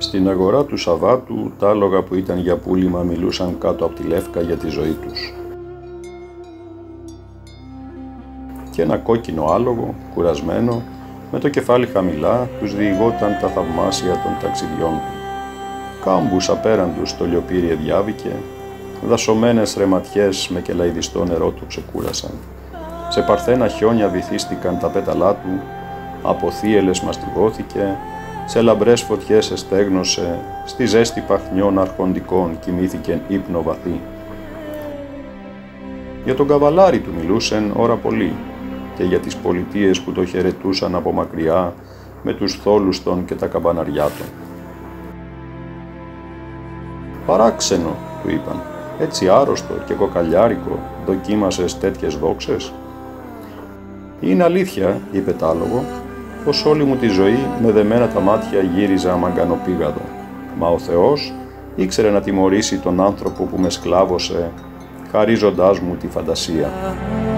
Στην αγορά του Σαββάτου, τα άλογα που ήταν για πούλημα μιλούσαν κάτω από τη λεύκα για τη ζωή τους. Και ένα κόκκινο άλογο, κουρασμένο, με το κεφάλι χαμηλά, τους διηγόταν τα θαυμάσια των ταξιδιών του. Κάμπους απέραντους το λιοπύρι εδιάβηκε, δασωμένες ρεματιές με κελαϊδιστό νερό του ξεκούρασαν. Σε παρθένα χιόνια βυθίστηκαν τα πέταλά του, από θύελες μαστιγώθηκε, σε λαμπρές φωτιές εστέγνωσε, στη ζέστη παχνιών αρχοντικών κοιμήθηκεν ύπνο βαθύ. Για τον καβαλάρι του μιλούσεν ώρα πολύ και για τις πολιτείες που το χαιρετούσαν από μακριά με τους θόλους των και τα καμπαναριά των. «Παράξενο», του είπαν, «έτσι άρρωστο και κοκαλιάρικο δοκίμασες τέτοιες δόξες?» «Είναι αλήθεια», είπε τ' άλογο, «πως όλη μου τη ζωή με δεμένα τα μάτια γύριζα μαγκανοπήγαδο, μα ο Θεός ήξερε να τιμωρήσει τον άνθρωπο που με σκλάβωσε, χαρίζοντάς μου τη φαντασία».